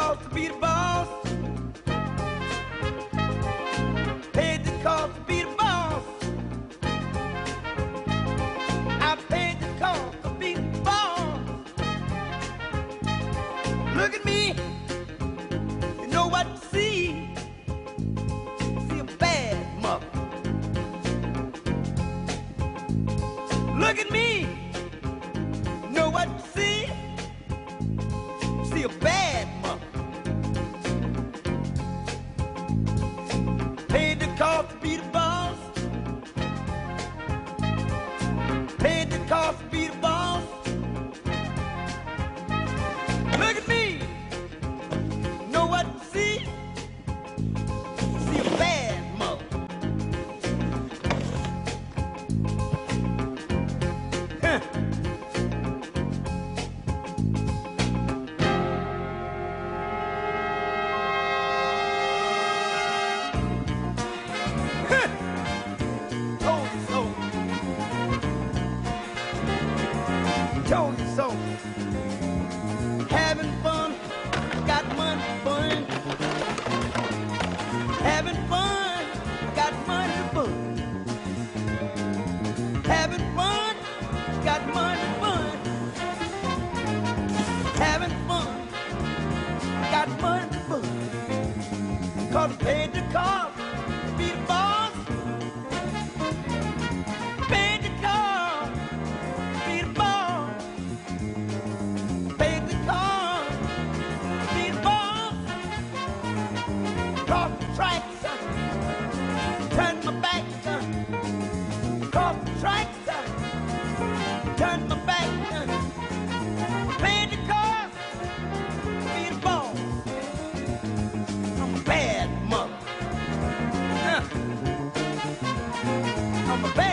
cost to be the boss. Paid the cost to be the boss. I paid the cost to be the boss. Look at me, you know what to see. See a bad mother. Look at me, you know what to see. See a bad mother. Paid the cost to be the boss. Paid the cost to be the boss. Look at me, know what to see. See a bad mother. Huh. Told you so. Having fun, got money fun. Having fun, got money fun. Having fun, got money fun. Having fun, got money fun. 'Cause I paid the cost to be the boss. Paid the cost to be the boss. Paid the cost to be the boss. Cross the tracks, turn my back, cross the tracks, turn my back. Paid the cost to be the boss. I'm a bad mother. I'm a bad